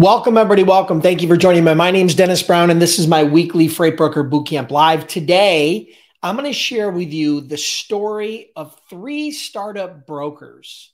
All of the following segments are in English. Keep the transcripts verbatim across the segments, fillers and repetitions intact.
Welcome, everybody. Welcome. Thank you for joining me. My name is Dennis Brown, and this is my weekly Freight Broker Bootcamp Live. Today, I'm going to share with you the story of three startup brokers.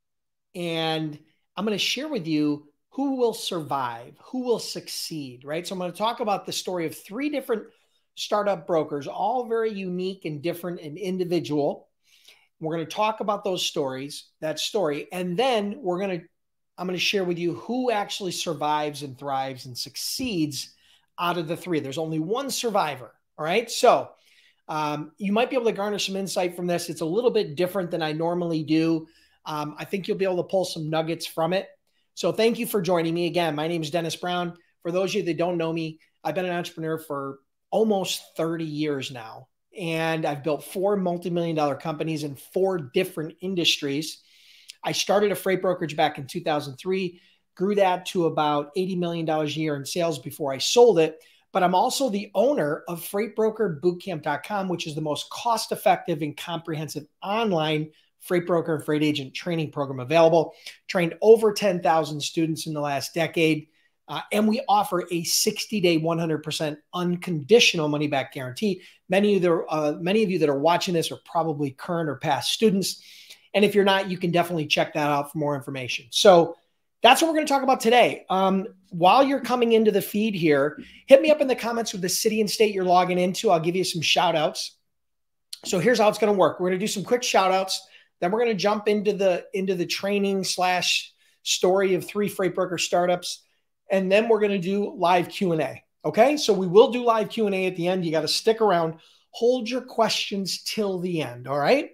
And I'm going to share with you who will survive, who will succeed, right? So I'm going to talk about the story of three different startup brokers, all very unique and different and individual. We're going to talk about those stories, that story, and then we're going to I'm going to share with you who actually survives and thrives and succeeds out of the three. There's only one survivor. All right. So um, you might be able to garner some insight from this. It's a little bit different than I normally do. Um, I think you'll be able to pull some nuggets from it. So thank you for joining me again. My name is Dennis Brown. For those of you that don't know me, I've been an entrepreneur for almost thirty years now. And I've built four multi-million dollar companies in four different industries. I started a freight brokerage back in two thousand three, grew that to about eighty million dollars a year in sales before I sold it. But I'm also the owner of freight broker bootcamp dot com, which is the most cost-effective and comprehensive online freight broker and freight agent training program available. Trained over ten thousand students in the last decade. Uh, and we offer a sixty day, one hundred percent unconditional money-back guarantee. Many of, the, uh, many of you that are watching this are probably current or past students. And if you're not, you can definitely check that out for more information. So that's what we're going to talk about today. Um, while you're coming into the feed here, hit me up in the comments with the city and state you're logging into. I'll give you some shout outs. So here's how it's going to work. We're going to do some quick shout outs. Then we're going to jump into the, into the training slash story of three freight broker startups. And then we're going to do live Q and A. Okay. So we will do live Q and A at the end. You got to stick around, hold your questions till the end. All right.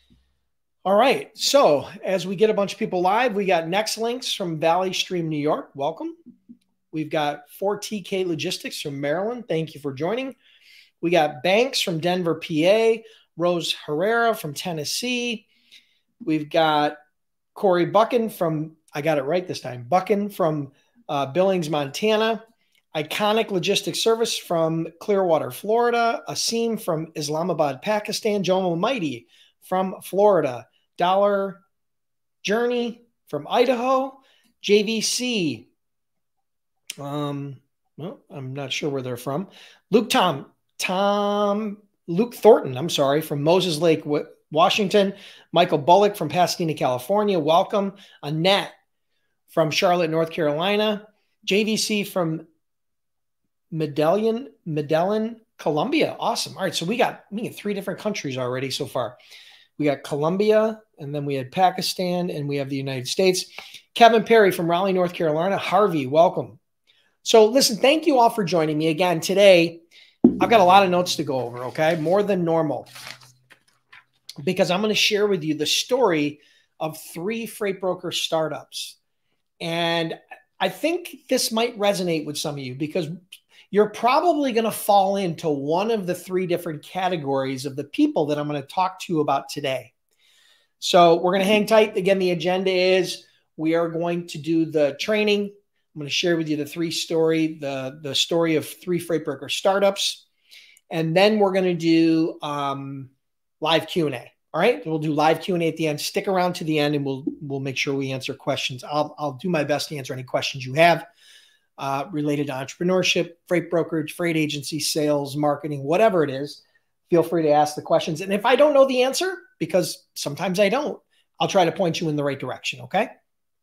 All right. So as we get a bunch of people live, we got Next Links from Valley Stream, New York. Welcome. We've got four T K Logistics from Maryland. Thank you for joining. We got Banks from Denver, P A. Rose Herrera from Tennessee. We've got Corey Buchan from, I got it right this time, Buchan from uh, Billings, Montana. Iconic Logistics Service from Clearwater, Florida. Asim from Islamabad, Pakistan. Joe Almighty from Florida. Dollar Journey from Idaho. J V C. Um, well, I'm not sure where they're from. Luke Tom, Tom, Luke Thornton, I'm sorry, from Moses Lake, Washington. Michael Bullock from Pasadena, California. Welcome. Annette from Charlotte, North Carolina. J V C from Medellin, Medellin, Colombia. Awesome. All right. So we got, we got three different countries already so far. We got Colombia, and then we had Pakistan, and we have the United States. Kevin Perry from Raleigh, North Carolina. Harvey, welcome. So listen, thank you all for joining me again today. I've got a lot of notes to go over, okay? More than normal, because I'm going to share with you the story of three freight broker startups. And I think this might resonate with some of you because you're probably going to fall into one of the three different categories of the people that I'm going to talk to you about today. So we're going to hang tight. Again, the agenda is we are going to do the training. I'm going to share with you the three story, the, the story of three freight broker startups. And then we're going to do um, live Q and A. All right. We'll do live Q and A at the end. Stick around to the end and we'll, we'll make sure we answer questions. I'll, I'll do my best to answer any questions you have. Uh, related to entrepreneurship, freight brokerage, freight agency, sales, marketing, whatever it is, feel free to ask the questions. And if I don't know the answer, because sometimes I don't, I'll try to point you in the right direction, okay?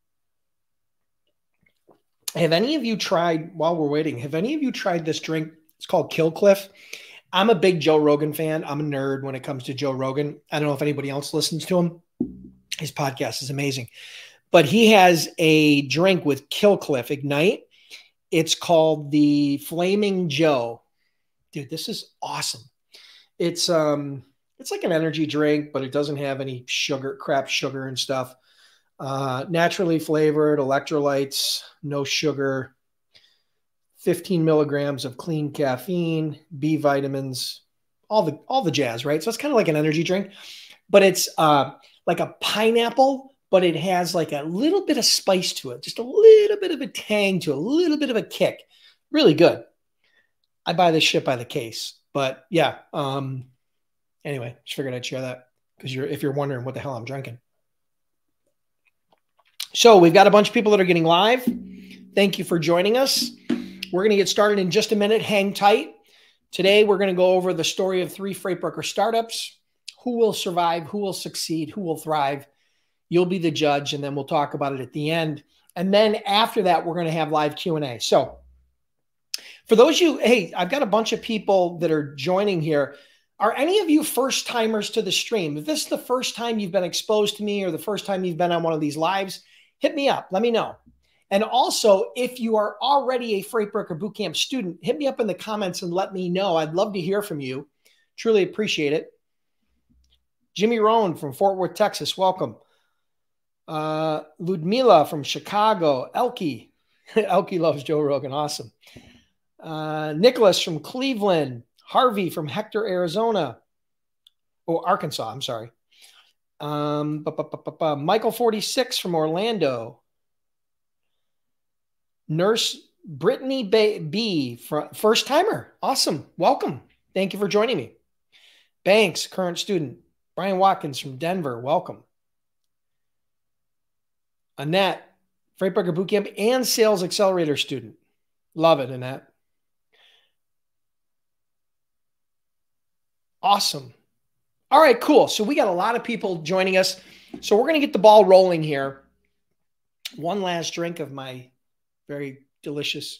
Have any of you tried, while we're waiting, have any of you tried this drink? It's called Kill Cliff. I'm a big Joe Rogan fan. I'm a nerd when it comes to Joe Rogan. I don't know if anybody else listens to him. His podcast is amazing. But he has a drink with Kill Cliff Ignite. It's called the Flaming Joe. Dude, this is awesome. It's um, it's like an energy drink, but it doesn't have any sugar, crap sugar and stuff. Uh, naturally flavored, electrolytes, no sugar, fifteen milligrams of clean caffeine, B vitamins, all the all the jazz, right? So it's kind of like an energy drink, but it's uh, like a pineapple, but it has like a little bit of spice to it, just a little bit of a tang to it, a little bit of a kick. Really good. I buy this shit by the case, but yeah. Um, anyway, just figured I'd share that because you're if you're wondering what the hell I'm drinking. So we've got a bunch of people that are getting live. Thank you for joining us. We're going to get started in just a minute. Hang tight. Today, we're going to go over the story of three freight broker startups. Who will survive? Who will succeed? Who will thrive? You'll be the judge, and then we'll talk about it at the end. And then after that, we're going to have live Q and A. So for those of you, hey, I've got a bunch of people that are joining here. Are any of you first timers to the stream? If this is the first time you've been exposed to me or the first time you've been on one of these lives, hit me up. Let me know. And also, if you are already a Freight Broker Bootcamp student, hit me up in the comments and let me know. I'd love to hear from you. Truly appreciate it. Jimmy Rohn from Fort Worth, Texas. Welcome. Uh, Ludmila from Chicago. Elke. Elke loves Joe Rogan. Awesome. Uh, Nicholas from Cleveland. Harvey from Hector, Arizona. Oh, Arkansas. I'm sorry. Um, bu- bu- bu- bu- bu- Michael forty-six from Orlando. Nurse Brittany B, first timer. Awesome. Welcome. Thank you for joining me. Banks, current student. Brian Watkins from Denver. Welcome. Annette, Freight Broker Bootcamp and Sales Accelerator student. Love it, Annette. Awesome. All right, cool. So we got a lot of people joining us. So we're going to get the ball rolling here. One last drink of my very delicious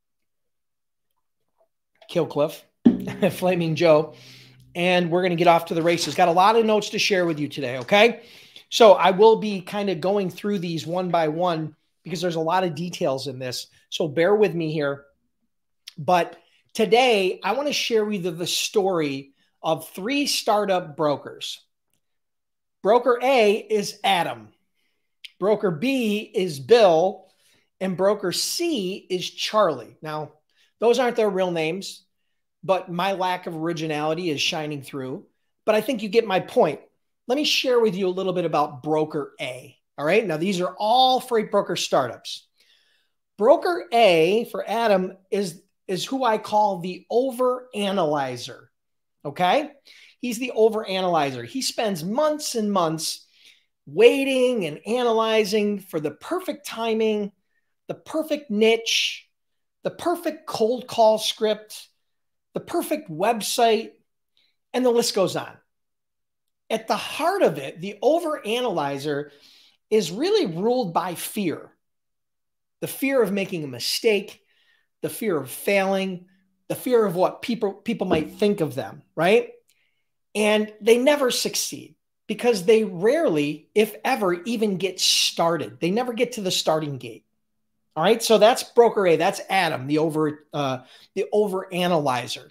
Killcliff, Flaming Joe. And we're going to get off to the races. Got a lot of notes to share with you today, okay? So I will be kind of going through these one by one because there's a lot of details in this. So bear with me here. But today, I want to share with you the story of three startup brokers. Broker A is Adam. Broker B is Bill. And broker C is Charlie. Now, those aren't their real names, but my lack of originality is shining through. But I think you get my point. Let me share with you a little bit about broker A. All right. Now, these are all freight broker startups. Broker A for Adam is, is who I call the overanalyzer. Okay. He's the overanalyzer. He spends months and months waiting and analyzing for the perfect timing, the perfect niche, the perfect cold call script, the perfect website, and the list goes on. At the heart of it, the overanalyzer is really ruled by fear. The fear of making a mistake, the fear of failing, the fear of what people, people might think of them, right? And they never succeed because they rarely, if ever, even get started. They never get to the starting gate. All right, so that's broker A. That's Adam, the over uh, the overanalyzer.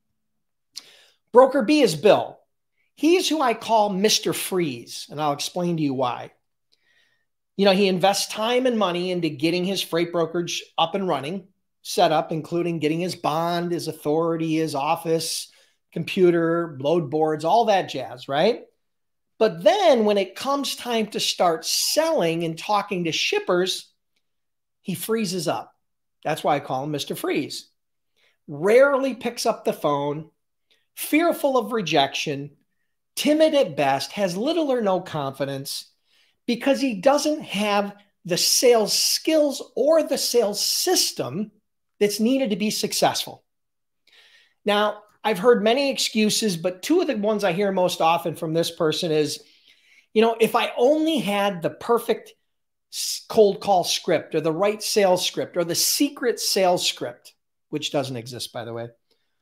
Broker B is Bill. He's who I call Mister Freeze, and I'll explain to you why. You know, he invests time and money into getting his freight brokerage up and running, set up, including getting his bond, his authority, his office, computer, load boards, all that jazz, right? But then when it comes time to start selling and talking to shippers, he freezes up. That's why I call him Mister Freeze. Rarely picks up the phone, fearful of rejection, timid at best, has little or no confidence because he doesn't have the sales skills or the sales system that's needed to be successful. Now, I've heard many excuses, but two of the ones I hear most often from this person is, you know, if I only had the perfect cold call script or the right sales script or the secret sales script, which doesn't exist, by the way,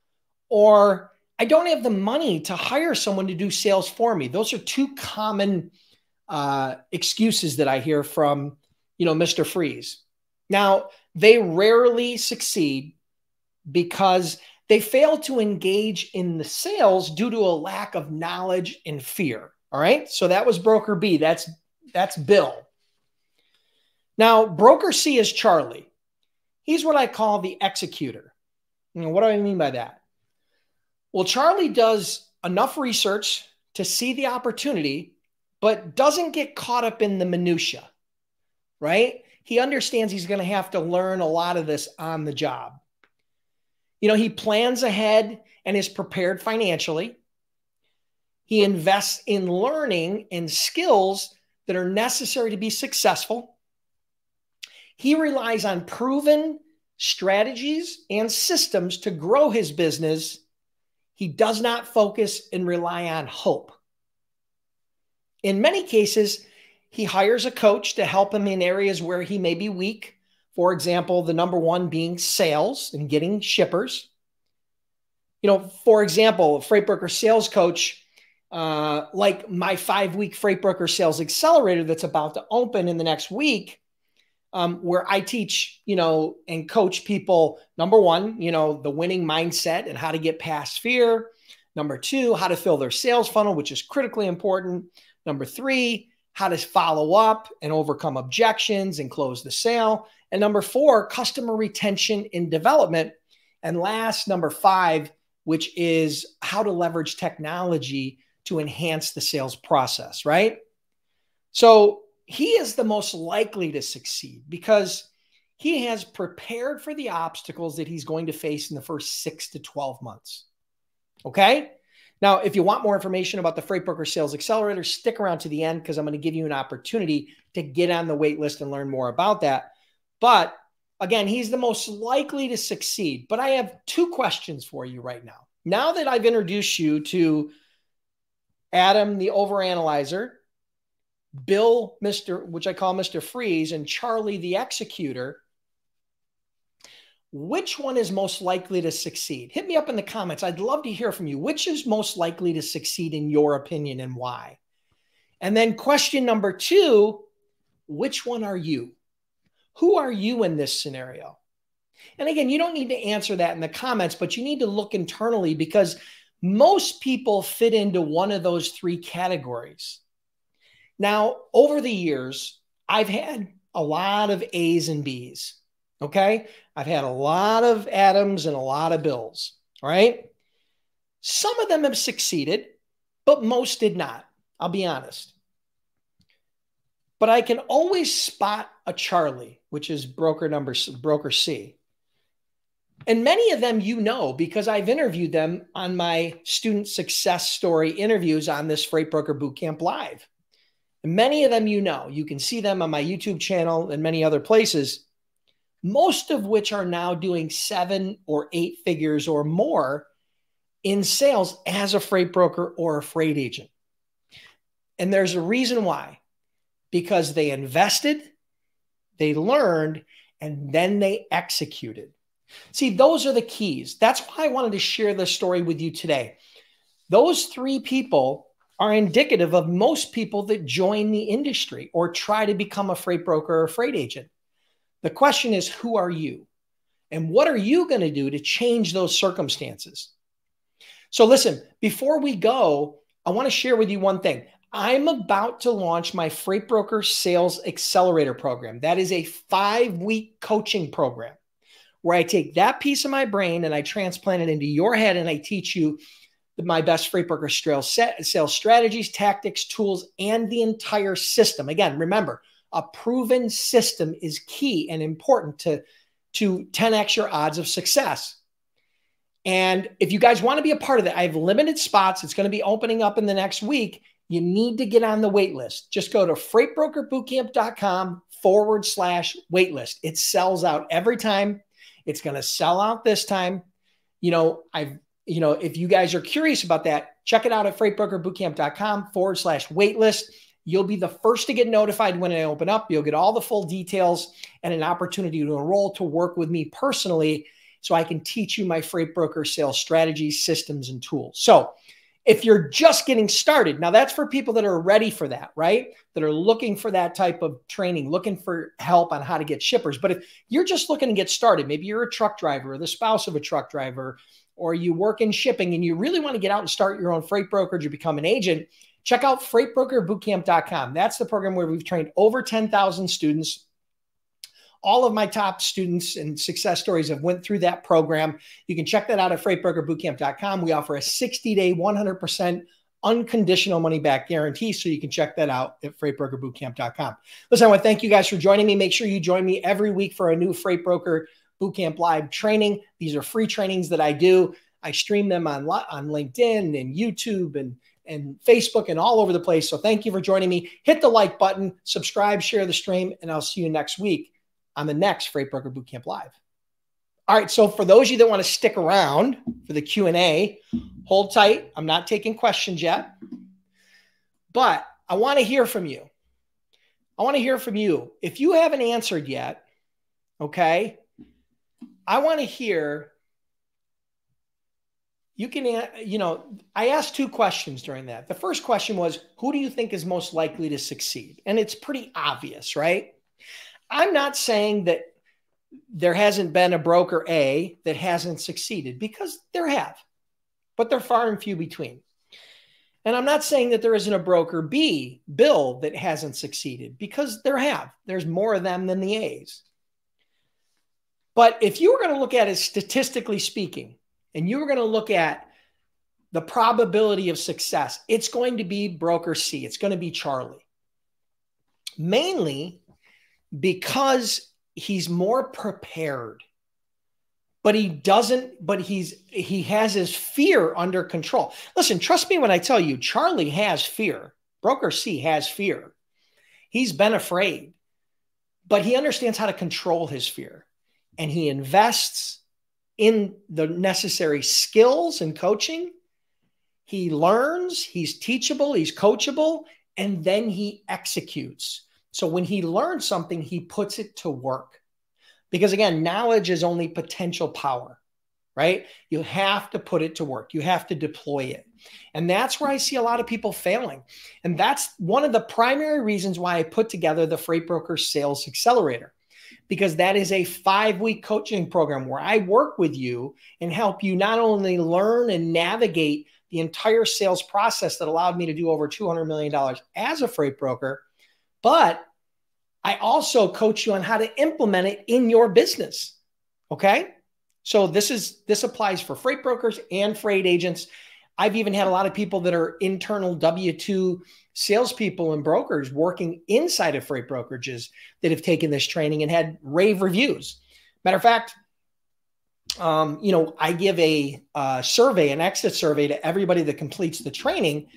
or I don't have the money to hire someone to do sales for me. Those are two common uh, excuses that I hear from, you know, Mister Freeze. Now, they rarely succeed because they fail to engage in the sales due to a lack of knowledge and fear. All right. So that was broker B. That's, that's Bill. Now, broker C is Charlie. He's what I call the executor. You know, what do I mean by that? Well, Charlie does enough research to see the opportunity, but doesn't get caught up in the minutia, right? He understands he's going to have to learn a lot of this on the job. You know, he plans ahead and is prepared financially. He invests in learning and skills that are necessary to be successful. He relies on proven strategies and systems to grow his business. He does not focus and rely on hope. In many cases, he hires a coach to help him in areas where he may be weak. For example, the number one being sales and getting shippers. You know, for example, a freight broker sales coach, uh, like my five-week Freight Broker Sales Accelerator that's about to open in the next week, um, where I teach, you know, and coach people, number one, you know, the winning mindset and how to get past fear. Number two, how to fill their sales funnel, which is critically important. Number three, how to follow up and overcome objections and close the sale. And number four, customer retention and development. And last, number five, which is how to leverage technology to enhance the sales process, right? So he is the most likely to succeed because he has prepared for the obstacles that he's going to face in the first six to twelve months. Okay? Now, if you want more information about the Freight Broker Sales Accelerator, stick around to the end because I'm going to give you an opportunity to get on the wait list and learn more about that. But again, he's the most likely to succeed. But I have two questions for you right now. Now that I've introduced you to Adam, the overanalyzer, Bill, Mister, which I call Mister Freeze, and Charlie, the executor, which one is most likely to succeed? Hit me up in the comments. I'd love to hear from you. Which is most likely to succeed in your opinion and why? And then question number two, which one are you? Who are you in this scenario? And again, you don't need to answer that in the comments, but you need to look internally because most people fit into one of those three categories. Now, over the years, I've had a lot of A's and B's, okay? I've had a lot of Adams and a lot of Bills, all right? Some of them have succeeded, but most did not, I'll be honest. But I can always spot a Charlie, which is broker number, broker C. And many of them you know because I've interviewed them on my student success story interviews on this Freight Broker Bootcamp Live. And many of them you know. You can see them on my YouTube channel and many other places, most of which are now doing seven or eight figures or more in sales as a freight broker or a freight agent. And there's a reason why. Because they invested, they learned, and then they executed. See, those are the keys. That's why I wanted to share this story with you today. Those three people are indicative of most people that join the industry or try to become a freight broker or a freight agent. The question is, who are you? And what are you going to do to change those circumstances? So listen, before we go, I want to share with you one thing. I'm about to launch my Freight Broker Sales Accelerator program. That is a five-week coaching program where I take that piece of my brain and I transplant it into your head and I teach you my best freight broker sales strategies, tactics, tools, and the entire system. Again, remember, a proven system is key and important to, to ten X your odds of success. And if you guys want to be a part of that, I have limited spots. It's going to be opening up in the next week. You need to get on the wait list. Just go to freightbrokerbootcamp.com forward slash wait list. It sells out every time. It's going to sell out this time. You know, I've, you know, if you guys are curious about that, check it out at freightbrokerbootcamp.com forward slash wait list. You'll be the first to get notified when I open up. You'll get all the full details and an opportunity to enroll to work with me personally so I can teach you my freight broker sales strategies, systems, and tools. So if you're just getting started, now that's for people that are ready for that, right? That are looking for that type of training, looking for help on how to get shippers. But if you're just looking to get started, maybe you're a truck driver or the spouse of a truck driver, or you work in shipping and you really want to get out and start your own freight brokerage or become an agent, check out freight broker bootcamp dot com. That's the program where we've trained over ten thousand students. All of my top students and success stories have went through that program. You can check that out at freight broker bootcamp dot com. We offer a sixty day, one hundred percent unconditional money back guarantee. So you can check that out at freight broker bootcamp dot com. Listen, I want to thank you guys for joining me. Make sure you join me every week for a new Freight Broker Bootcamp Live training. These are free trainings that I do. I stream them on, on LinkedIn and YouTube and, and Facebook and all over the place. So thank you for joining me. Hit the like button, subscribe, share the stream, and I'll see you next week on the next Freight Broker Bootcamp Live. All right, so for those of you that want to stick around for the Q and A, hold tight. I'm not taking questions yet, but I want to hear from you. I want to hear from you. If you haven't answered yet, okay, I want to hear, you can, you know, I asked two questions during that. The first question was, who do you think is most likely to succeed? And it's pretty obvious, right? I'm not saying that there hasn't been a broker A that hasn't succeeded, because there have, but they're far and few between. And I'm not saying that there isn't a broker B, Bill, that hasn't succeeded, because there have. There's more of them than the A's. But if you were going to look at it statistically speaking, and you were going to look at the probability of success, it's going to be broker C. It's going to be Charlie. Mainly because he's more prepared, but he doesn't, but he's, he has his fear under control. Listen, trust me when I tell you, Charlie has fear. Broker C has fear. He's been afraid, but he understands how to control his fear, and he invests in the necessary skills and coaching. He learns, he's teachable, he's coachable, and then he executes. So when he learns something, he puts it to work. Because again, knowledge is only potential power, right? You have to put it to work. You have to deploy it. And that's where I see a lot of people failing. And that's one of the primary reasons why I put together the Freight Broker Sales Accelerator, because that is a five-week coaching program where I work with you and help you not only learn and navigate the entire sales process that allowed me to do over two hundred million dollars as a freight broker, but I also coach you on how to implement it in your business. Okay. So this is, this applies for freight brokers and freight agents. I've even had a lot of people that are internal W two salespeople and brokers working inside of freight brokerages that have taken this training and had rave reviews. Matter of fact, um, you know, I give a uh, survey, an exit survey to everybody that completes the training.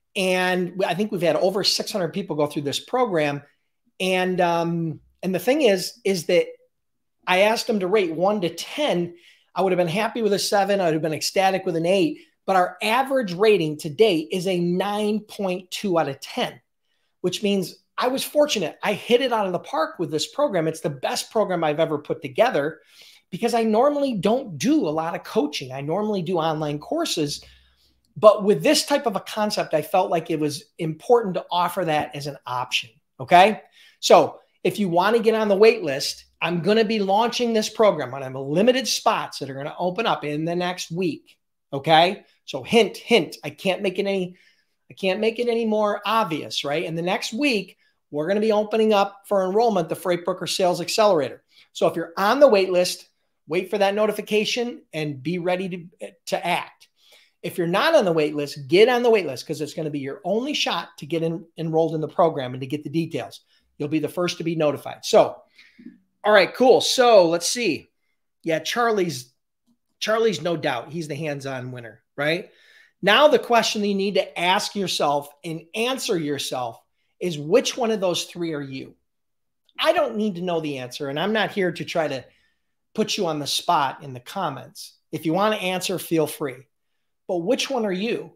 And I think we've had over six hundred people go through this program. And, um, and the thing is, is that I asked them to rate one to ten. I would have been happy with a seven. I would have been ecstatic with an eight, but our average rating to date is a nine point two out of ten, which means I was fortunate. I hit it out of the park with this program. It's the best program I've ever put together, because I normally don't do a lot of coaching. I normally do online courses, but with this type of a concept, I felt like it was important to offer that as an option. Okay. So if you want to get on the wait list, I'm going to be launching this program. I have limited spots that are going to open up in the next week. Okay. So hint, hint, I can't make it any, I can't make it any more obvious, right? In the next week, we're going to be opening up for enrollment, the Freight Broker Sales Accelerator. So if you're on the wait list, wait for that notification and be ready to, to act. If you're not on the wait list, get on the wait list, because it's going to be your only shot to get in, enrolled in the program and to get the details. You'll be the first to be notified. So, all right, cool. So let's see. Yeah, Charlie's, Charlie's no doubt. He's the hands-on winner, right? Now the question that you need to ask yourself and answer yourself is, which one of those three are you? I don't need to know the answer, and I'm not here to try to put you on the spot in the comments. If you want to answer, feel free. But which one are you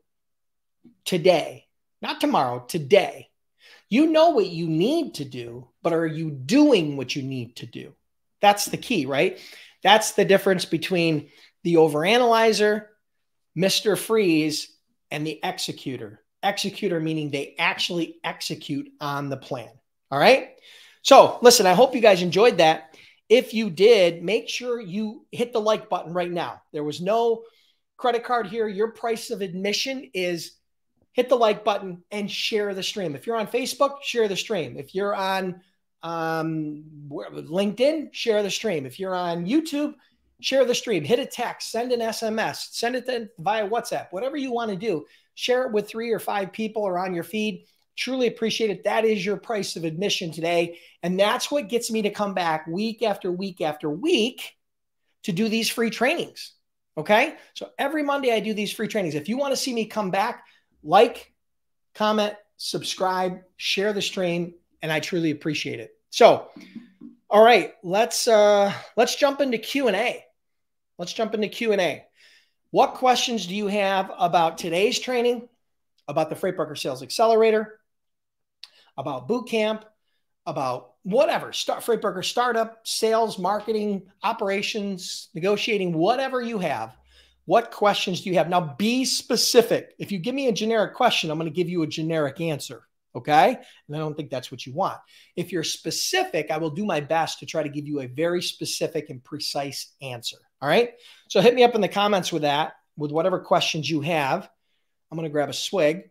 today? Not tomorrow, today. You know what you need to do, but are you doing what you need to do? That's the key, right? That's the difference between the overanalyzer, Mister Freeze, and the executor. Executor meaning they actually execute on the plan. All right? So listen, I hope you guys enjoyed that. If you did, make sure you hit the like button right now. There was no credit card here. Your price of admission is hit the like button and share the stream. If you're on Facebook, share the stream. If you're on um, LinkedIn, share the stream. If you're on YouTube, share the stream. Hit a text, send an S M S, send it then via WhatsApp, whatever you want to do. Share it with three or five people or on your feed. Truly appreciate it. That is your price of admission today. And that's what gets me to come back week after week after week to do these free trainings. Okay. So every Monday I do these free trainings. If you want to see me come back, like, comment, subscribe, share the stream, and I truly appreciate it. So, All right, let's uh, let's jump into Q and A. Let's jump into Q and A. What questions do you have about today's training, about the Freight Broker Sales Accelerator, about boot camp, about whatever, start Freight Broker startup, sales, marketing, operations, negotiating, whatever you have? What questions do you have? Now, be specific. If you give me a generic question, I'm going to give you a generic answer. Okay. And I don't think that's what you want. If you're specific, I will do my best to try to give you a very specific and precise answer. All right. So hit me up in the comments with that, with whatever questions you have. I'm going to grab a swig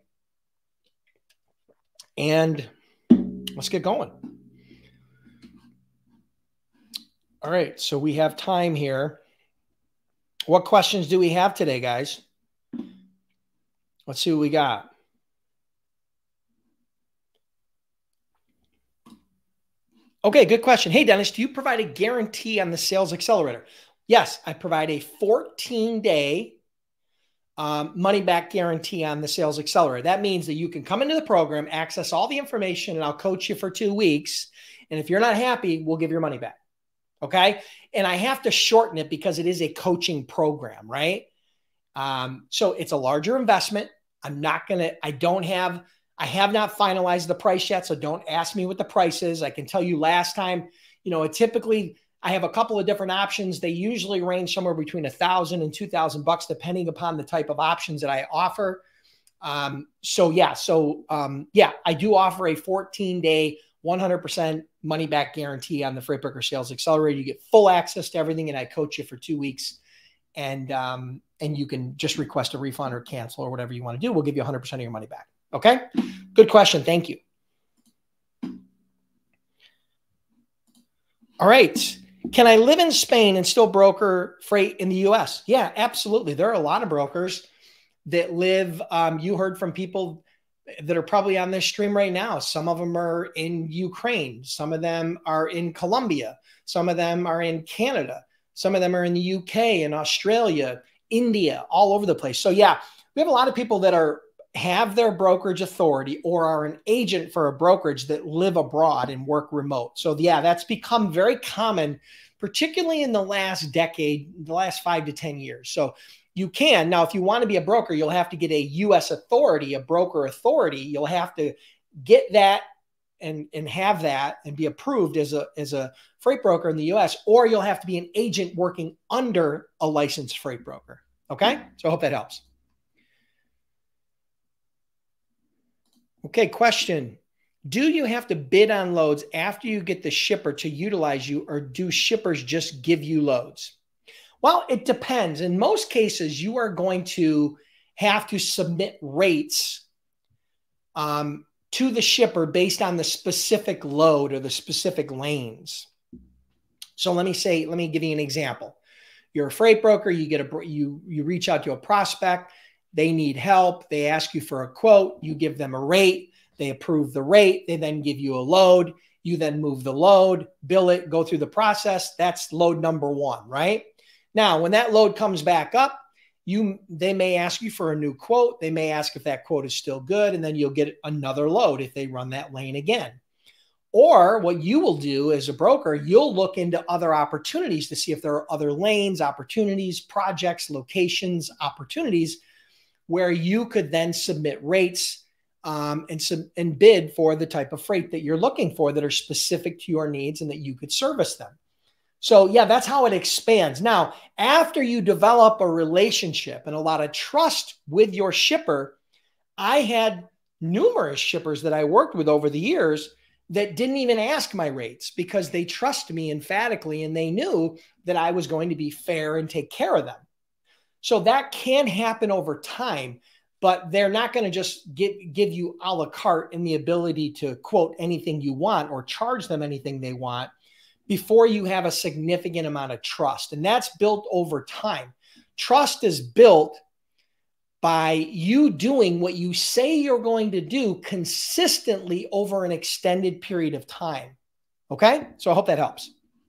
and let's get going. All right. So we have time here. What questions do we have today, guys? Let's see what we got. Okay, good question. Hey, Dennis, do you provide a guarantee on the Sales Accelerator? Yes, I provide a fourteen day um, money-back guarantee on the Sales Accelerator. That means that you can come into the program, access all the information, and I'll coach you for two weeks. And if you're not happy, we'll give your money back. Okay? And I have to shorten it because it is a coaching program, right? Um, so it's a larger investment. I'm not going to, I don't have... I have not finalized the price yet, so don't ask me what the price is. I can tell you last time, you know, it typically, I have a couple of different options. They usually range somewhere between a thousand and two thousand bucks, depending upon the type of options that I offer. Um, so yeah, so um, yeah, I do offer a fourteen day, one hundred percent money back guarantee on the Freight Broker Sales Accelerator. You get full access to everything, and I coach you for two weeks. And, um, and you can just request a refund or cancel or whatever you want to do. We'll give you one hundred percent of your money back. Okay. Good question. Thank you. All right. Can I live in Spain and still broker freight in the U S? Yeah, absolutely. There are a lot of brokers that live. Um, you heard from people that are probably on this stream right now. Some of them are in Ukraine. Some of them are in Colombia. Some of them are in Canada. Some of them are in the U K and Australia, India, all over the place. So yeah, we have a lot of people that are have their brokerage authority or are an agent for a brokerage that live abroad and work remote. So yeah, that's become very common, particularly in the last decade, the last five to ten years. So you can, now, if you want to be a broker, you'll have to get a U S authority, a broker authority. You'll have to get that and, and have that and be approved as a, as a freight broker in the U S, or you'll have to be an agent working under a licensed freight broker. Okay. So I hope that helps. Okay, question. Do you have to bid on loads after you get the shipper to utilize you, or do shippers just give you loads? Well, it depends. In most cases, you are going to have to submit rates um, to the shipper based on the specific load or the specific lanes. So let me say, let me give you an example. You're a freight broker, you get a you you reach out to a prospect. They need help. They ask you for a quote. You give them a rate. They approve the rate. They then give you a load. You then move the load, bill it, go through the process. That's load number one, right? Now, when that load comes back up, you they may ask you for a new quote. They may ask if that quote is still good, and then you'll get another load if they run that lane again. Or what you will do as a broker, you'll look into other opportunities to see if there are other lanes, opportunities, projects, locations, opportunities where you could then submit rates um, and, sub and bid for the type of freight that you're looking for that are specific to your needs and that you could service them. So yeah, that's how it expands. Now, after you develop a relationship and a lot of trust with your shipper, I had numerous shippers that I worked with over the years that didn't even ask my rates because they trust me emphatically and they knew that I was going to be fair and take care of them. So that can happen over time, but they're not going to just give, give you a la carte and the ability to quote anything you want or charge them anything they want before you have a significant amount of trust. And that's built over time. Trust is built by you doing what you say you're going to do consistently over an extended period of time. Okay? So I hope that helps.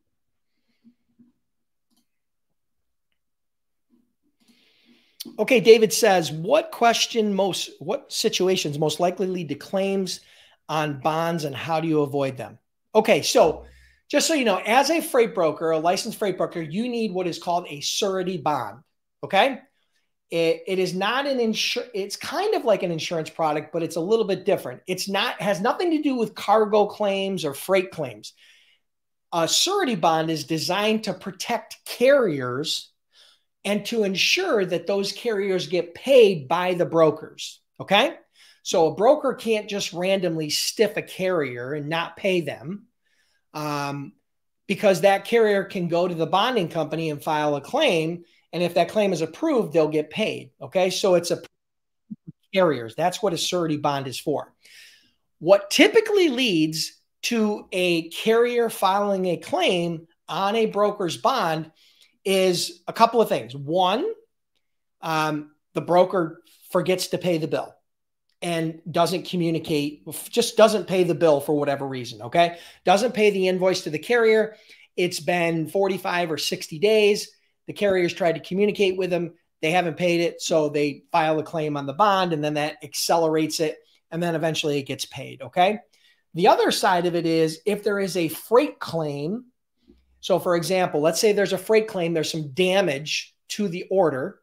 Okay, David says, what question most, what situations most likely lead to claims on bonds and how do you avoid them? Okay, so Just so you know, as a freight broker, a licensed freight broker, you need what is called a surety bond. Okay. It, it is not an insurance. It's kind of like an insurance product, but it's a little bit different. It's not, has nothing to do with cargo claims or freight claims. A surety bond is designed to protect carriers and to ensure that those carriers get paid by the brokers. Okay. So a broker can't just randomly stiff a carrier and not pay them, um, because that carrier can go to the bonding company and file a claim. And if that claim is approved, they'll get paid. Okay. So it's a carriers. That's what a surety bond is for. What typically leads to a carrier filing a claim on a broker's bond is a couple of things. One, um, the broker forgets to pay the bill and doesn't communicate, just doesn't pay the bill for whatever reason. Okay. Doesn't pay the invoice to the carrier. It's been forty-five or sixty days. The carriers tried to communicate with them. They haven't paid it. So they file a claim on the bond, and then that accelerates it. And then eventually it gets paid. Okay. The other side of it is if there is a freight claim. So for example, let's say there's a freight claim, there's some damage to the order,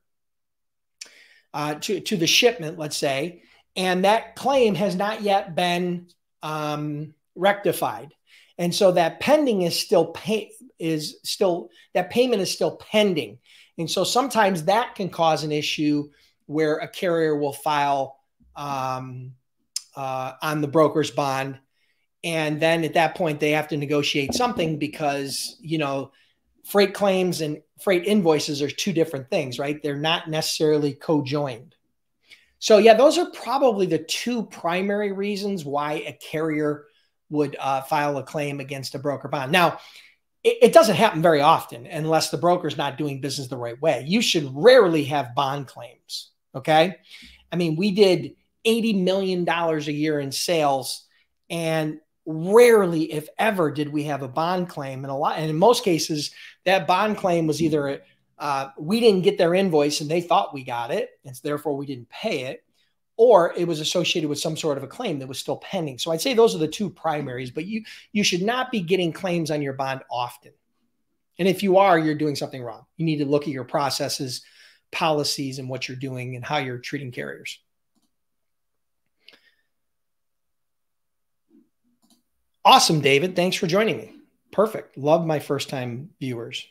uh, to, to the shipment, let's say, and that claim has not yet been um, rectified. And so that pending is still pay is still that payment is still pending. And so sometimes that can cause an issue where a carrier will file um, uh, on the broker's bond. And then at that point, they have to negotiate something because, you know, freight claims and freight invoices are two different things, right? They're not necessarily co-joined. So yeah, those are probably the two primary reasons why a carrier would uh, file a claim against a broker bond. Now, it, it doesn't happen very often unless the broker's not doing business the right way. You should rarely have bond claims, okay? I mean, we did eighty million dollars a year in sales, and rarely, if ever, did we have a bond claim. And a lot, and in most cases, that bond claim was either uh, we didn't get their invoice and they thought we got it, and so therefore we didn't pay it, or it was associated with some sort of a claim that was still pending. So I'd say those are the two primaries, but you, you should not be getting claims on your bond often. And if you are, you're doing something wrong. You need to look at your processes, policies, and what you're doing and how you're treating carriers. Awesome, David. Thanks for joining me. Perfect. Love my first time viewers.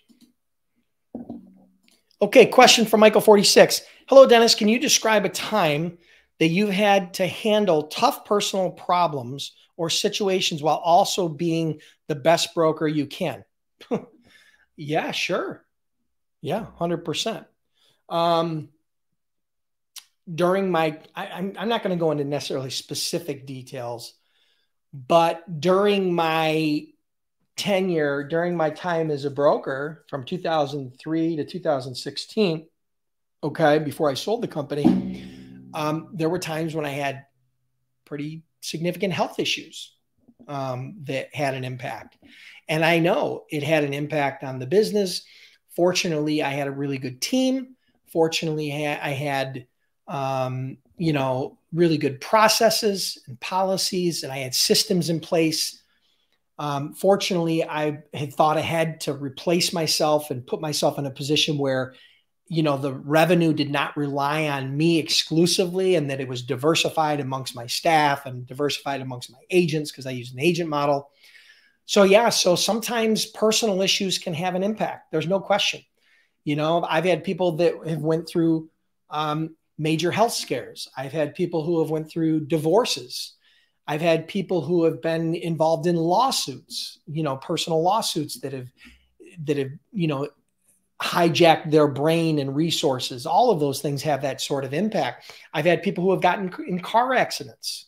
Okay. Question from Michael forty-six. Hello, Dennis. Can you describe a time that you've had to handle tough personal problems or situations while also being the best broker you can? Yeah, sure. Yeah, one hundred percent. Um, during my, I, I'm, I'm not going to go into necessarily specific details, but during my tenure, during my time as a broker from two thousand three to two thousand sixteen, okay, before I sold the company, um, there were times when I had pretty significant health issues um, that had an impact. And I know it had an impact on the business. Fortunately, I had a really good team. Fortunately, I had, um, you know, really good processes and policies, and I had systems in place. Um, fortunately, I had thought ahead to replace myself and put myself in a position where, you know, the revenue did not rely on me exclusively, and that it was diversified amongst my staff and diversified amongst my agents because I use an agent model. So yeah, so sometimes personal issues can have an impact. There's no question. You know, I've had people that have went through um, major health scares. I've had people who have went through divorces. I've had people who have been involved in lawsuits, you know, personal lawsuits that have, that have, you know, hijacked their brain and resources. All of those things have that sort of impact. I've had people who have gotten in car accidents.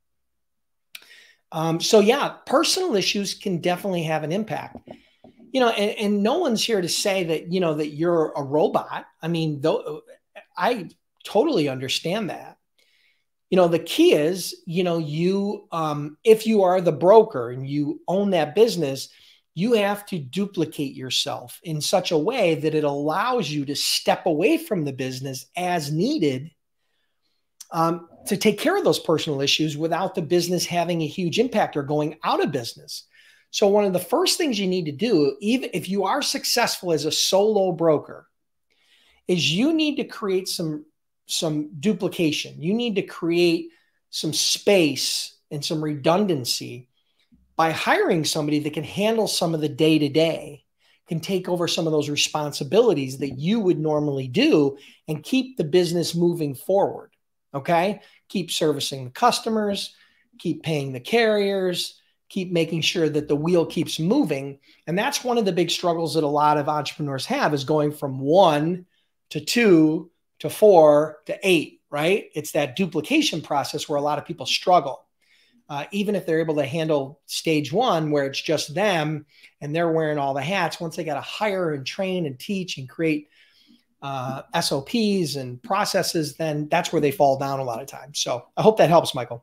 Um, so yeah, personal issues can definitely have an impact. You know, and, and no one's here to say that, you know, that you're a robot. I mean, though, I totally understand that. You know, the key is, you know, you, um, if you are the broker and you own that business, you have to duplicate yourself in such a way that it allows you to step away from the business as needed, um, to take care of those personal issues without the business having a huge impact or going out of business. So one of the first things you need to do, even if you are successful as a solo broker, is you need to create some, some duplication. You need to create some space and some redundancy by hiring somebody that can handle some of the day-to-day, can take over some of those responsibilities that you would normally do and keep the business moving forward. Okay? Keep servicing the customers, keep paying the carriers, keep making sure that the wheel keeps moving. And that's one of the big struggles that a lot of entrepreneurs have, is going from one to two to four to eight, right? It's that duplication process where a lot of people struggle. Uh, even if they're able to handle stage one, where it's just them and they're wearing all the hats, once they got to hire and train and teach and create uh, S O Ps and processes, then that's where they fall down a lot of times. So I hope that helps, Michael.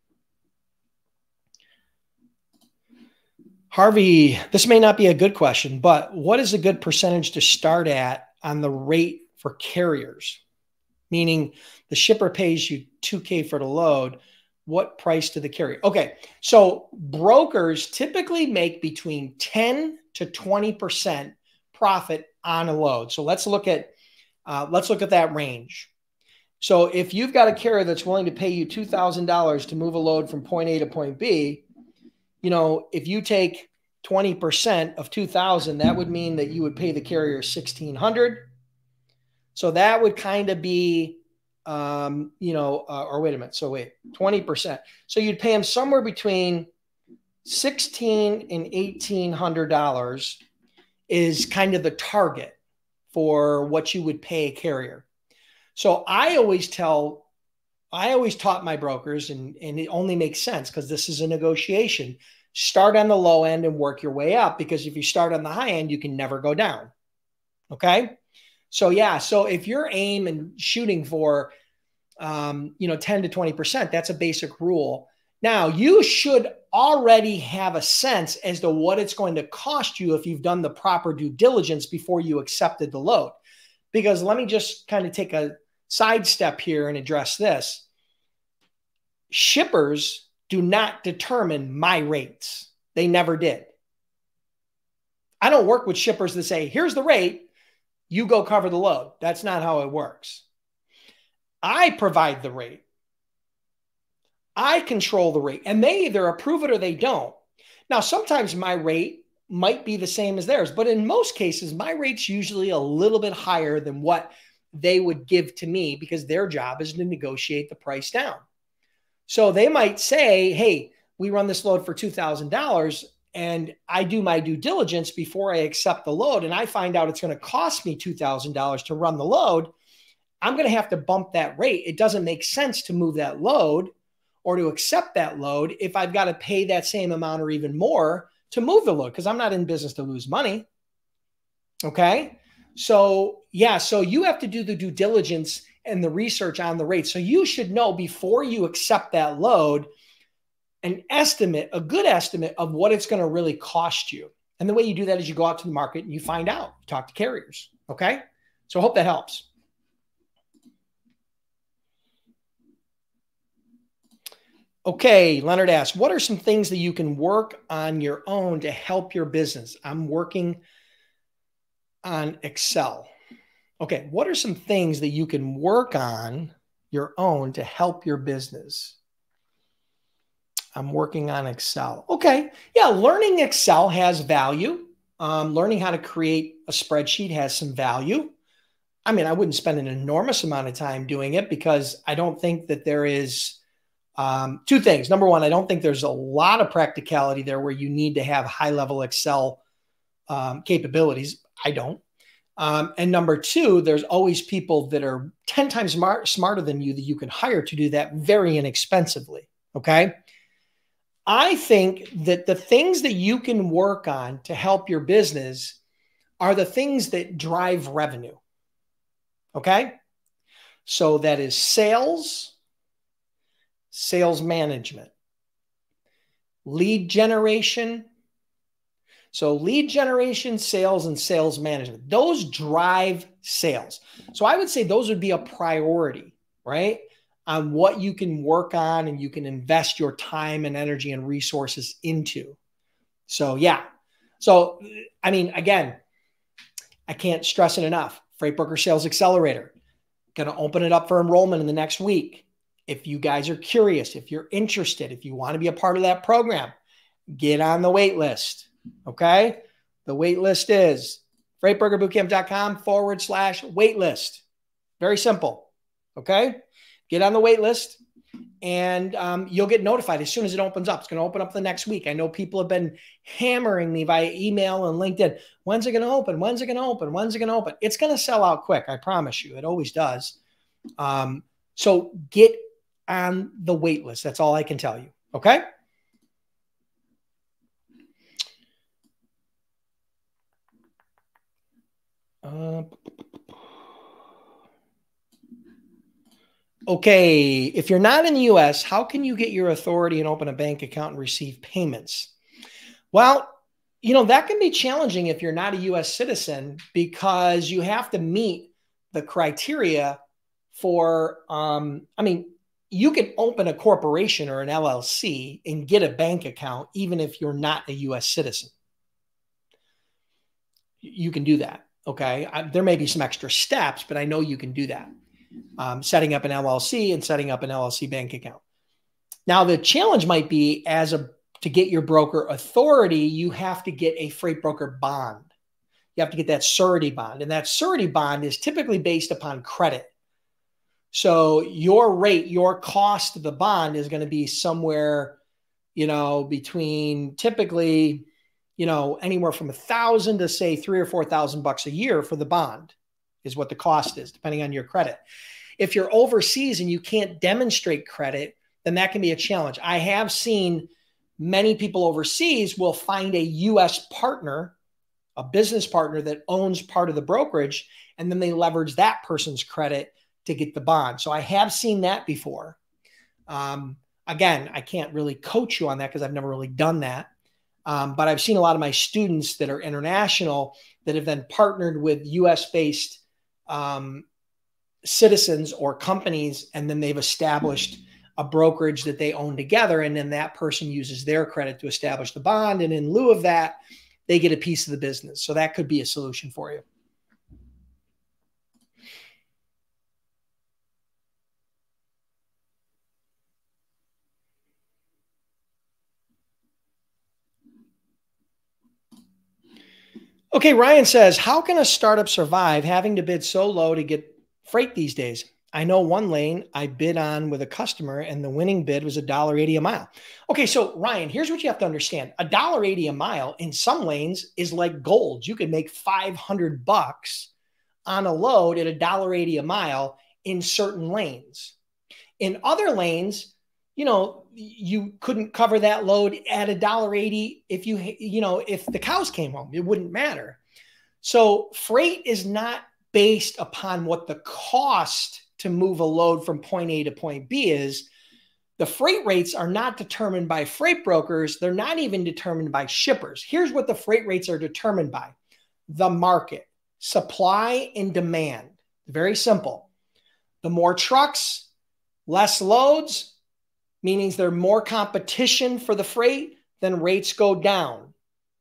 Harvey, this may not be a good question, but what is a good percentage to start at on the rate for carriers? Meaning the shipper pays you two K for the load. What price to the carrier? Okay, so brokers typically make between ten to twenty percent profit on a load. So let's look at uh, let's look at that range. So if you've got a carrier that's willing to pay you two thousand dollars to move a load from point A to point B, you know, if you take twenty percent of two thousand, that would mean that you would pay the carrier sixteen hundred dollars. So that would kind of be, um, you know, uh, or wait a minute. So wait, twenty percent. So you'd pay them somewhere between sixteen and eighteen hundred dollars is kind of the target for what you would pay a carrier. So I always tell, I always taught my brokers, and, and it only makes sense because this is a negotiation. Start on the low end and work your way up, because if you start on the high end, you can never go down. Okay. So yeah, so if you're aim and shooting for, um, you know, ten to twenty percent, that's a basic rule. Now you should already have a sense as to what it's going to cost you if you've done the proper due diligence before you accepted the load. Because let me just kind of take a sidestep here and address this. Shippers do not determine my rates. They never did. I don't work with shippers that say, here's the rate, you go cover the load. That's not how it works. I provide the rate. I control the rate, and they either approve it or they don't. Now, sometimes my rate might be the same as theirs, but in most cases, my rate's usually a little bit higher than what they would give to me, because their job is to negotiate the price down. So they might say, hey, we run this load for two thousand dollars, and I do my due diligence before I accept the load, and I find out it's going to cost me two thousand dollars to run the load. I'm going to have to bump that rate. It doesn't make sense to move that load or to accept that load if I've got to pay that same amount or even more to move the load, because I'm not in business to lose money. Okay. So yeah, so you have to do the due diligence and the research on the rate. So you should know before you accept that load, an estimate, a good estimate of what it's going to really cost you. And the way you do that is you go out to the market and you find out, you talk to carriers. Okay. So I hope that helps. Okay, Leonard asks, what are some things that you can work on your own to help your business? I'm working on Excel. Okay, what are some things that you can work on your own to help your business? I'm working on Excel. Okay, yeah, learning Excel has value. Um, learning how to create a spreadsheet has some value. I mean, I wouldn't spend an enormous amount of time doing it, because I don't think that there is... Um, two things. Number one, I don't think there's a lot of practicality there where you need to have high-level Excel um, capabilities. I don't. Um, and number two, there's always people that are ten times smart, smarter than you that you can hire to do that very inexpensively. Okay. I think that the things that you can work on to help your business are the things that drive revenue. Okay. So that is sales, sales management, lead generation. So lead generation, sales, and sales management, those drive sales. So I would say those would be a priority, right? On what you can work on and you can invest your time and energy and resources into. So yeah. So, I mean, again, I can't stress it enough. Freight Broker Sales Accelerator. Going to open it up for enrollment in the next week. If you guys are curious, if you're interested, if you want to be a part of that program, get on the wait list. Okay. The wait list is freightbrokerbootcamp.com forward slash wait list. Very simple. Okay. Get on the wait list and um, you'll get notified as soon as it opens up. It's going to open up the next week. I know people have been hammering me via email and LinkedIn. When's it going to open? When's it going to open? When's it going to open? It's going to sell out quick. I promise you. It always does. Um, so get on the wait list. That's all I can tell you. Okay. Uh, okay. If you're not in the U S, how can you get your authority and open a bank account and receive payments? Well, you know, that can be challenging if you're not a U S citizen because you have to meet the criteria for, um, I mean, you can open a corporation or an L L C and get a bank account even if you're not a U S citizen. You can do that. Okay. I, there may be some extra steps, but I know you can do that. Um, setting up an L L C and setting up an L L C bank account. Now, the challenge might be as a, to get your broker authority, you have to get a freight broker bond. You have to get that surety bond. And that surety bond is typically based upon credit. So your rate, your cost of the bond is going to be somewhere, you know, between typically, you know, anywhere from a thousand to say three or four thousand bucks a year for the bond is what the cost is, depending on your credit. If you're overseas and you can't demonstrate credit, then that can be a challenge. I have seen many people overseas will find a U S partner, a business partner that owns part of the brokerage, and then they leverage that person's credit to get the bond. So I have seen that before. Um, again, I can't really coach you on that because I've never really done that. Um, but I've seen a lot of my students that are international that have then partnered with U S-based um, citizens or companies, and then they've established a brokerage that they own together, and then that person uses their credit to establish the bond, and in lieu of that, they get a piece of the business. So that could be a solution for you. Okay, Ryan says, how can a startup survive having to bid so low to get freight these days? I know one lane I bid on with a customer and the winning bid was a dollar eighty a mile. Okay, so Ryan, here's what you have to understand. a dollar eighty a mile in some lanes is like gold. You could make five hundred bucks on a load at a dollar eighty a mile in certain lanes. In other lanes, you know, you couldn't cover that load at a dollar eighty if you, you know, if the cows came home, it wouldn't matter. So freight is not based upon what the cost to move a load from point A to point B is. The freight rates are not determined by freight brokers. They're not even determined by shippers. Here's what the freight rates are determined by: the market, supply and demand. Very simple. The more trucks, less loads, meaning there's more competition for the freight, then rates go down.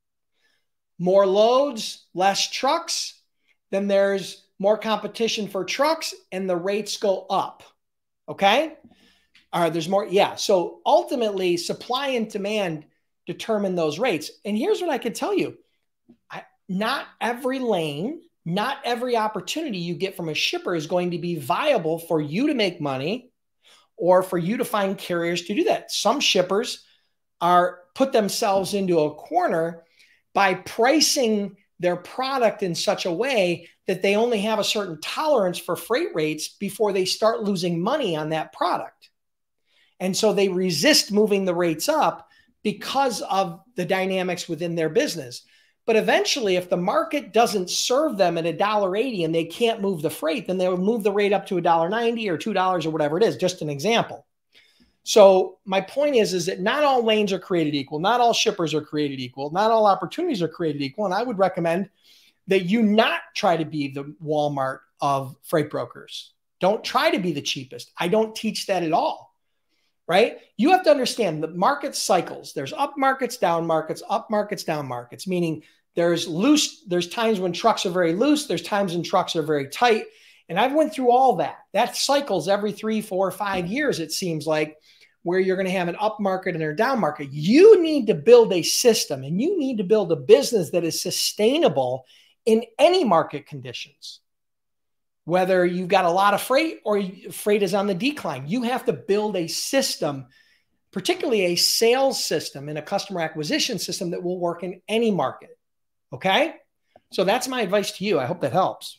More loads, less trucks, then there's more competition for trucks and the rates go up. Okay? All right, there's more. Yeah. So ultimately, supply and demand determine those rates. And here's what I can tell you. I, not every lane, not every opportunity you get from a shipper is going to be viable for you to make money or for you to find carriers to do that. Some shippers are put themselves into a corner by pricing their product in such a way that they only have a certain tolerance for freight rates before they start losing money on that product. And so they resist moving the rates up because of the dynamics within their business. But eventually, if the market doesn't serve them at a dollar eighty and they can't move the freight, then they'll move the rate up to a dollar ninety or two dollars or whatever it is, just an example. So my point is, is that not all lanes are created equal. Not all shippers are created equal. Not all opportunities are created equal. And I would recommend that you not try to be the Walmart of freight brokers. Don't try to be the cheapest. I don't teach that at all. right? You have to understand the market cycles. There's up markets, down markets, up markets, down markets, meaning there's loose, there's times when trucks are very loose, there's times when trucks are very tight. And I've went through all that. That cycles every three, four, five years, it seems like, where you're going to have an up market and a down market. You need to build a system and you need to build a business that is sustainable in any market conditions. Whether you've got a lot of freight or freight is on the decline, you have to build a system, particularly a sales system and a customer acquisition system that will work in any market. Okay? So that's my advice to you. I hope that helps.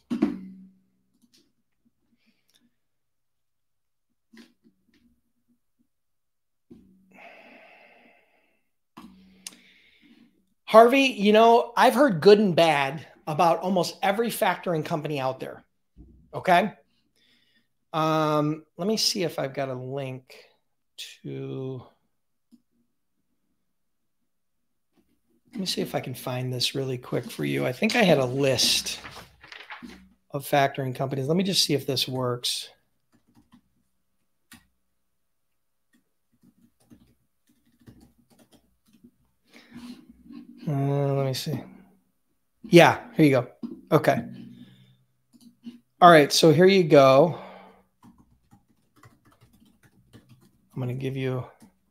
Harvey, you know, I've heard good and bad about almost every factoring company out there. Okay. Um, let me see if I've got a link to, let me see if I can find this really quick for you. I think I had a list of factoring companies. Let me just see if this works. Uh, let me see. Yeah, here you go. Okay. All right, so here you go. I'm going to give you.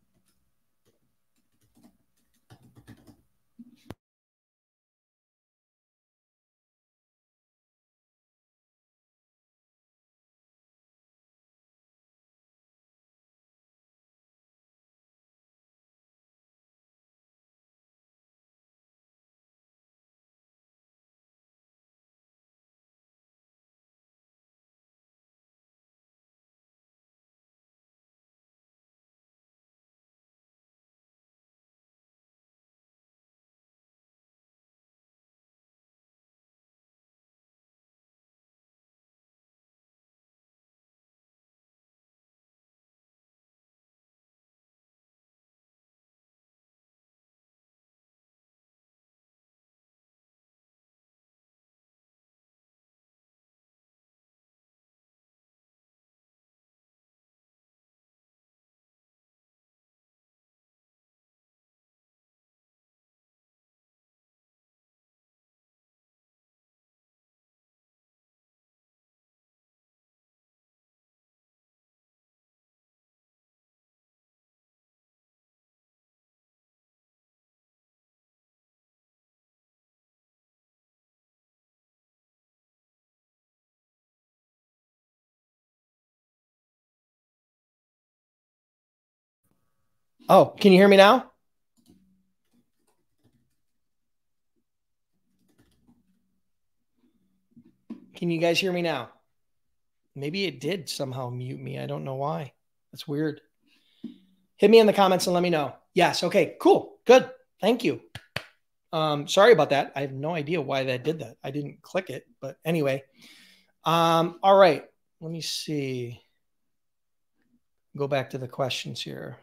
Oh, can you hear me now? Can you guys hear me now? Maybe it did somehow mute me. I don't know why. That's weird. Hit me in the comments and let me know. Yes. Okay, cool. Good. Thank you. Um, sorry about that. I have no idea why that did that. I didn't click it, but anyway. Um, all right. Let me see. Go back to the questions here.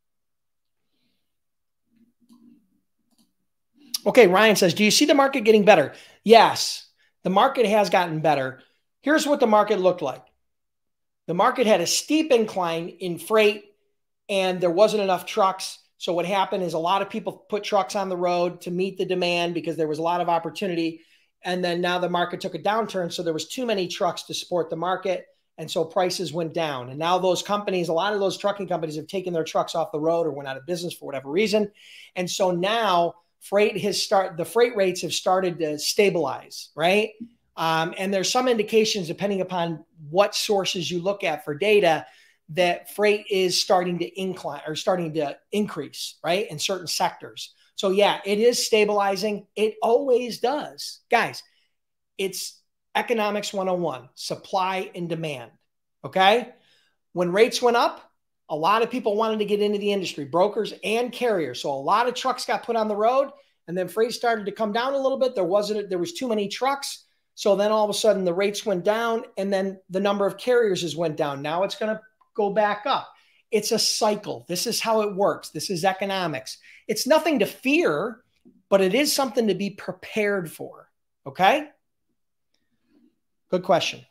Okay, Ryan says, do you see the market getting better? Yes, the market has gotten better. Here's what the market looked like. The market had a steep incline in freight and there wasn't enough trucks. So what happened is a lot of people put trucks on the road to meet the demand because there was a lot of opportunity. And then now the market took a downturn. So there was too many trucks to support the market. And so prices went down. And now those companies, a lot of those trucking companies have taken their trucks off the road or went out of business for whatever reason. And so now freight has start the freight rates have started to stabilize, right? Um, and there's some indications, depending upon what sources you look at for data, that freight is starting to incline or starting to increase, right, in certain sectors. So yeah, it is stabilizing. It always does. Guys, it's economics one oh one, supply and demand, okay? When rates went up, a lot of people wanted to get into the industry, brokers and carriers. So a lot of trucks got put on the road, and then freight started to come down a little bit. There wasn't, there was too many trucks. So then all of a sudden the rates went down, and then the number of carriers has went down. Now it's going to go back up. It's a cycle. This is how it works. This is economics. It's nothing to fear, but it is something to be prepared for. Okay? Good question.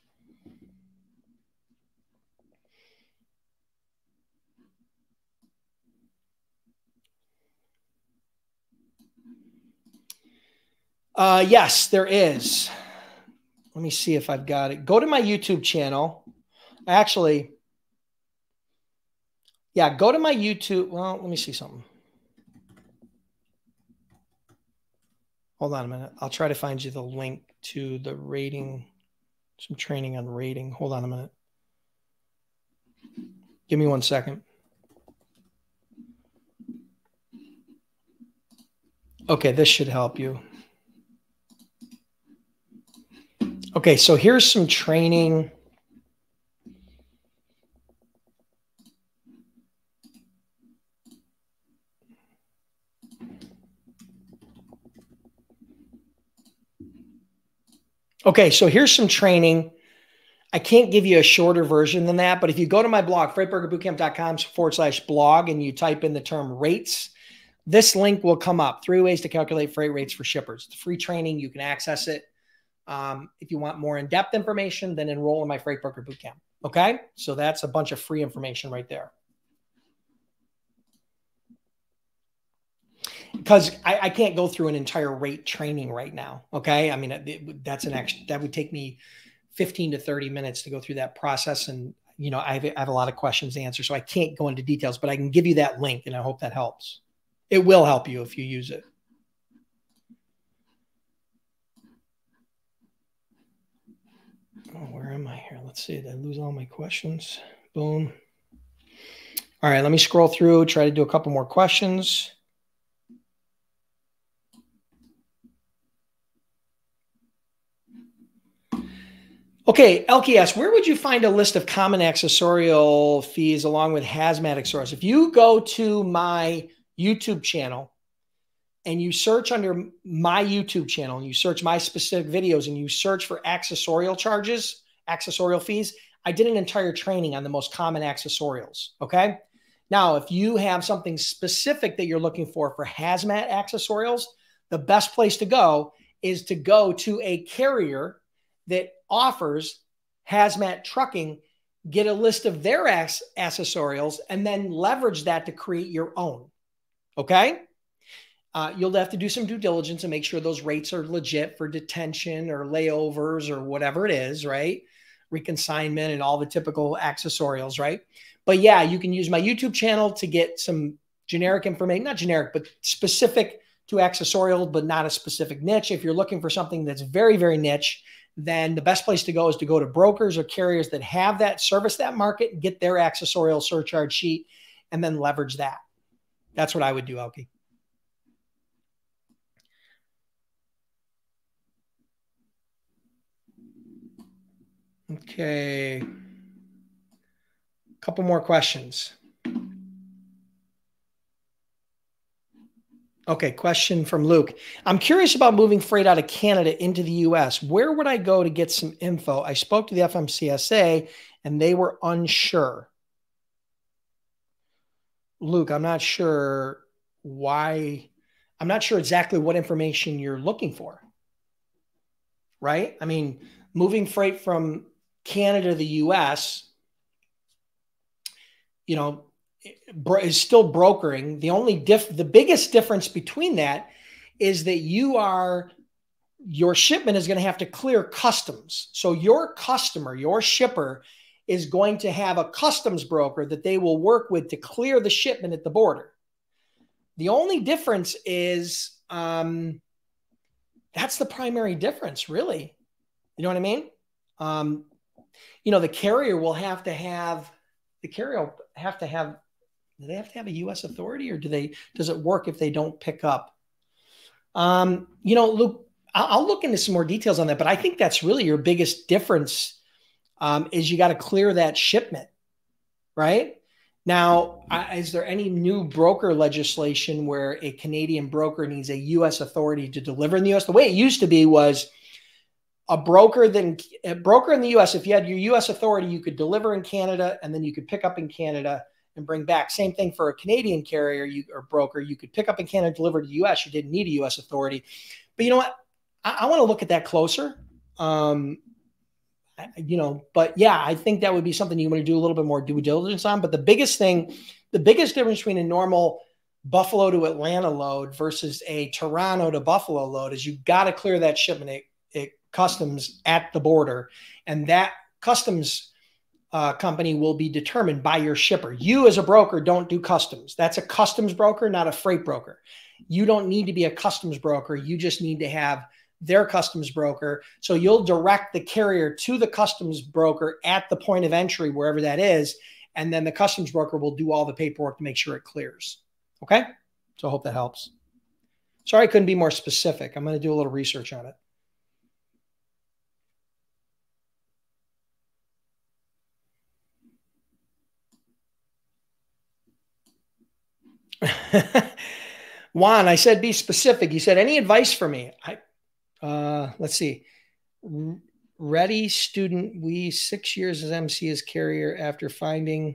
Uh, yes, there is. Let me see if I've got it. Go to my YouTube channel. Actually, yeah, go to my YouTube. Well, let me see something. Hold on a minute. I'll try to find you the link to the rating, some training on rating. Hold on a minute. Give me one second. Okay, this should help you. Okay, so here's some training. Okay, so here's some training. I can't give you a shorter version than that, but if you go to my blog, freightbrokerbootcamp.com forward slash blog, and you type in the term rates, this link will come up. Three ways to calculate freight rates for shippers. It's free training. You can access it. Um, if you want more in-depth information, then enroll in my Freight Broker Bootcamp. Okay? So that's a bunch of free information right there. Because I, I can't go through an entire rate training right now. Okay? I mean, it, that's an extra, that would take me fifteen to thirty minutes to go through that process. And, you know, I have, I have a lot of questions to answer, so I can't go into details, but I can give you that link, and I hope that helps. It will help you if you use it. Oh, where am I here? Let's see. Did I lose all my questions? Boom. All right, let me scroll through, try to do a couple more questions. Okay, Elke asks, where would you find a list of common accessorial fees along with hazmat accessories? If you go to my YouTube channel and you search under my YouTube channel and you search my specific videos and you search for accessorial charges, accessorial fees, I did an entire training on the most common accessorials, okay? Now, if you have something specific that you're looking for for hazmat accessorials, the best place to go is to go to a carrier that offers hazmat trucking, get a list of their accessorials, and then leverage that to create your own, okay? Uh, you'll have to do some due diligence and make sure those rates are legit for detention or layovers or whatever it is, right? Reconsignment and all the typical accessorials, right? But yeah, you can use my YouTube channel to get some generic information, not generic, but specific to accessorial, but not a specific niche. If you're looking for something that's very, very niche, then the best place to go is to go to brokers or carriers that have that, service that market, get their accessorial surcharge sheet, and then leverage that. That's what I would do, Elke. Okay. Couple more questions. Okay, question from Luke. I'm curious about moving freight out of Canada into the U S. Where would I go to get some info? I spoke to the F M C S A and they were unsure. Luke, I'm not sure why. I'm not sure exactly what information you're looking for. Right? I mean, moving freight from Canada to the U S, you know, is still brokering. The only diff, the biggest difference between that is that you are, your shipment is going to have to clear customs. So your customer, your shipper is going to have a customs broker that they will work with to clear the shipment at the border. The only difference is, um, that's the primary difference, really. You know what I mean? Um, you know, the carrier will have to have, the carrier will have to have, do they have to have a U S authority, or do they, does it work if they don't pick up? Um, you know, Luke, I'll look into some more details on that, but I think that's really your biggest difference, um, is you got to clear that shipment, right? Now, is there any new broker legislation where a Canadian broker needs a U S authority to deliver in the U S? The way it used to be was a broker, then a broker in the U S, if you had your U S authority, you could deliver in Canada and then you could pick up in Canada and bring back. Same thing for a Canadian carrier you, or broker. You could pick up in Canada, deliver to the U S. You didn't need a U S authority. But you know what? I, I want to look at that closer. Um, I, you know, but yeah, I think that would be something you want to do a little bit more due diligence on. But the biggest thing, the biggest difference between a normal Buffalo to Atlanta load versus a Toronto to Buffalo load is you got to clear that shipment at, at customs at the border. And that customs uh, company will be determined by your shipper. You as a broker don't do customs. That's a customs broker, not a freight broker. You don't need to be a customs broker. You just need to have their customs broker. So you'll direct the carrier to the customs broker at the point of entry, wherever that is. And then the customs broker will do all the paperwork to make sure it clears. Okay. So I hope that helps. Sorry, I couldn't be more specific. I'm going to do a little research on it. Juan, I said, be specific. You said, any advice for me? I, uh, let's see. Ready student, we six years as M C as carrier after finding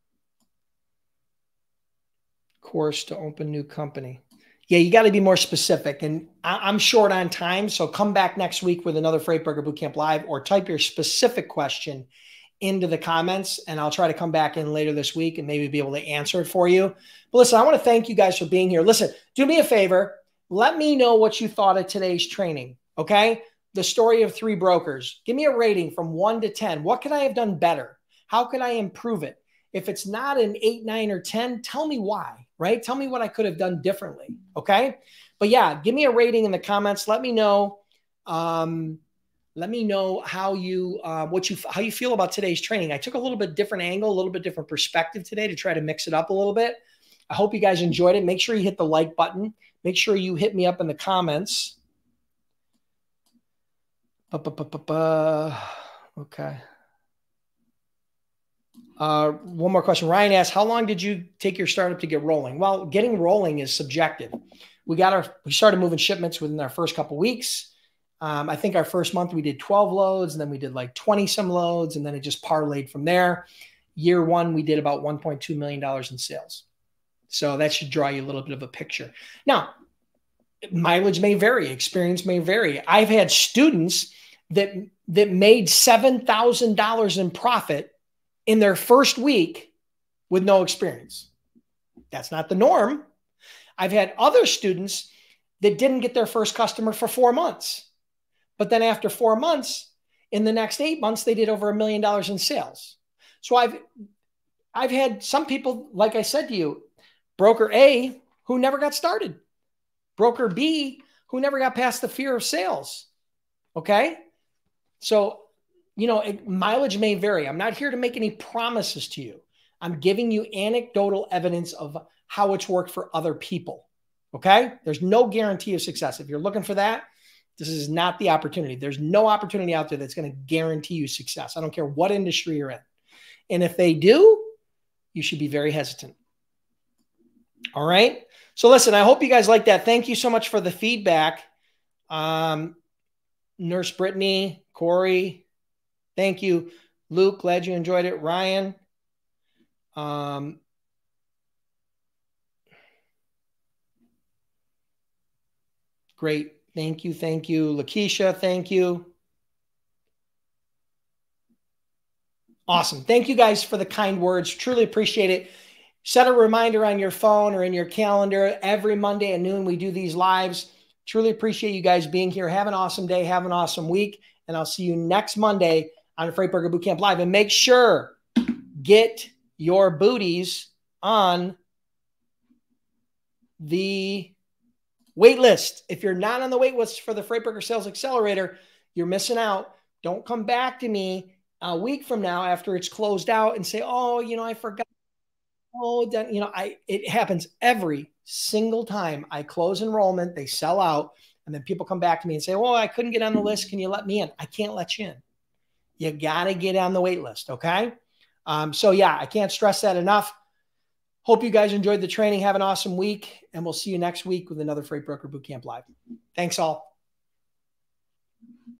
course to open new company. Yeah, you got to be more specific. And I, I'm short on time, so come back next week with another Freight Broker Bootcamp Live, or type your specific question into the comments, and I'll try to come back in later this week and maybe be able to answer it for you. But listen, I want to thank you guys for being here. Listen, do me a favor. Let me know what you thought of today's training, okay? The story of three brokers. Give me a rating from one to ten. What could I have done better? How could I improve it? If it's not an eight, nine, or ten, tell me why, right? Tell me what I could have done differently, okay? But yeah, give me a rating in the comments. Let me know. Um, let me know how you, uh, what you, how you feel about today's training. I took a little bit different angle, a little bit different perspective today to try to mix it up a little bit. I hope you guys enjoyed it. Make sure you hit the like button. Make sure you hit me up in the comments. Okay. Uh, one more question. Ryan asked, how long did you take your startup to get rolling? Well, getting rolling is subjective. We got our, we started moving shipments within our first couple of weeks. Um, I think our first month we did twelve loads, and then we did like twenty some loads, and then it just parlayed from there. Year one, we did about one point two million dollars in sales. So that should draw you a little bit of a picture. Now, mileage may vary, experience may vary. I've had students that, that made seven thousand dollars in profit in their first week with no experience. That's not the norm. I've had other students that didn't get their first customer for four months. But then after four months, in the next eight months, they did over a million dollars in sales. So I've, I've had some people, like I said to you, broker A, who never got started. Broker B, who never got past the fear of sales. Okay? So, you know, it, mileage may vary. I'm not here to make any promises to you. I'm giving you anecdotal evidence of how it's worked for other people. Okay? There's no guarantee of success. If you're looking for that, this is not the opportunity. There's no opportunity out there that's going to guarantee you success. I don't care what industry you're in. And if they do, you should be very hesitant. All right? So listen, I hope you guys like that. Thank you so much for the feedback. Um, Nurse Brittany, Corey, thank you. Luke, glad you enjoyed it. Ryan. Um, great. Thank you. Thank you. Lakeisha, thank you. Awesome. Thank you guys for the kind words. Truly appreciate it. Set a reminder on your phone or in your calendar. Every Monday at noon, we do these lives. Truly appreciate you guys being here. Have an awesome day. Have an awesome week. And I'll see you next Monday on Freight Broker Bootcamp Live. And make sure, get your booties on the wait list. If you're not on the wait list for the Freight Broker Sales Accelerator, you're missing out. Don't come back to me a week from now after it's closed out and say, oh, you know, I forgot. Oh, then, you know, I, it happens every single time I close enrollment, they sell out, and then people come back to me and say, well, I couldn't get on the list. Can you let me in? I can't let you in. You got to get on the wait list. Okay. Um, so yeah, I can't stress that enough. Hope you guys enjoyed the training. Have an awesome week, and we'll see you next week with another Freight Broker Bootcamp Live. Thanks all.